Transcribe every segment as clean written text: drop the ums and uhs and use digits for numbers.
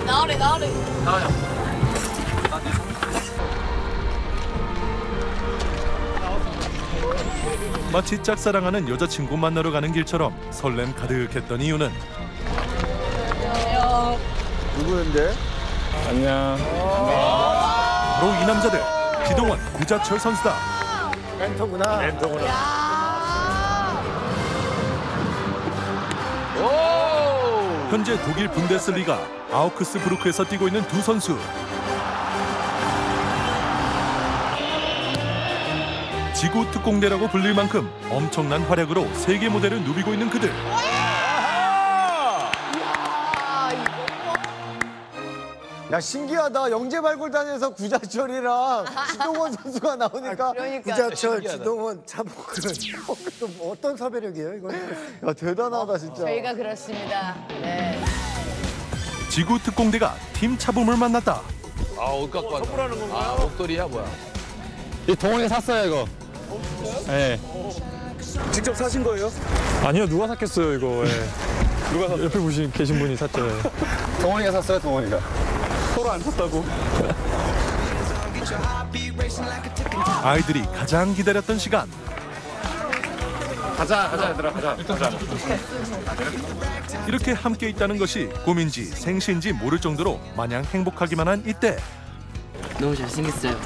나오래. 나와요. 마치 짝사랑하는 여자친구 만나러 가는 길처럼 설렘 가득했던 이유는 누구인데? 안녕. 바로 이 남자들. 기동원, 구자철 선수다. 멘토구나. 현재 독일 분데스리가 아우크스부르크에서 뛰고 있는 두 선수. 지구 특공대라고 불릴 만큼 엄청난 활약으로 세계 무대를 누비고 있는 그들. 야, 신기하다. 영재발굴단에서 구자철이랑 지동원 선수가 나오니까. 구자철, 지동원, 차복근. 어떤 섭외력이에요, 이거? 야, 대단하다, 진짜. 저희가 그렇습니다. 네. 지구 특공대가 팀 차범을 만났다. 옷 갖고 왔다. 선물하는 건가요? 목도리야 뭐야? 이 동원이 샀어요 이거. 네. 직접 사신 거예요? 아니요 누가 샀겠어요 이거. 예. 누가 샀어요? 옆에 계신 분이 샀죠. 예. 동원이가 샀어요, 동원이가. 서로 안 샀다고. 아이들이 가장 기다렸던 시간. 가자 얘들아 가자. 이렇게 함께 있다는 것이 꿈인지 생시인지 모를 정도로 마냥 행복하기만 한 이때. 너무 잘생겼어요.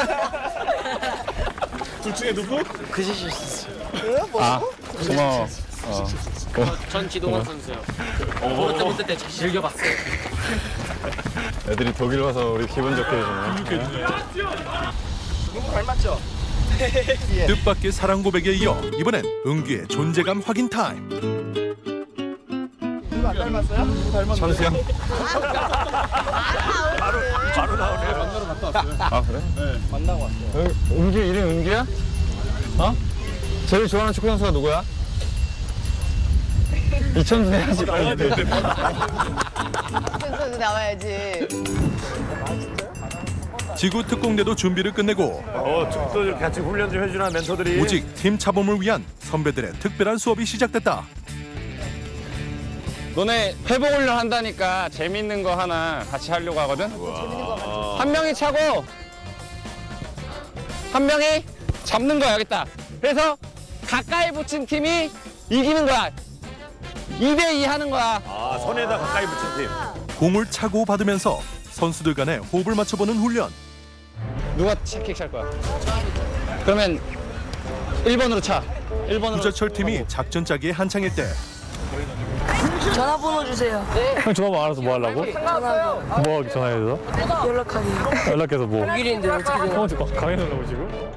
둘 중에 누구? 그지셨어요. 아 고마워. 전 기동원 선수요. 어렸을 때 즐겨봤어요. 애들이 독일 가서 우리 기분 좋게 해주네. 누구 닮았죠? 뜻밖의 사랑 고백에 이어 이번엔 은규의 존재감 확인 타임. 누구 안 닮았어요? 누구 닮았어요? 천수 형. 바로 나오네. 만나러 갔다 왔어요. 아 그래? 네, 만나고 왔어요. 은규 이름 은규야? 어? 제일 좋아하는 축구 선수가 누구야? 이천수 해야지 빨리. 선수 나와야지. 지구 특공대도 준비를 끝내고 또 같이 훈련 좀 해주나 멘토들이. 오직 팀 차범을 위한 선배들의 특별한 수업이 시작됐다. 너네 회복 훈련 한다니까 재밌는 거 하나 같이 하려고 하거든? 한 명이 차고 한 명이 잡는 거야, 여기 있다. 그래서 가까이 붙인 팀이 이기는 거야. 2대2 하는 거야. 아, 손에다 가까이 붙인 팀. 공을 차고 받으면서 선수들 간에 호흡을 맞춰보는 훈련. 누가 킥 찰 거야? 그러면 1번으로 차. 1번으로. 구자철 팀이 작전 짜기에 한창일 때 전화번호 주세요. 형 전화만 알아서 뭐 하려고? 뭐 하기 전화해서? 연락하기요. 연락해서 뭐? 독일인데 어떻게 되나? 형 강연하려고 지금?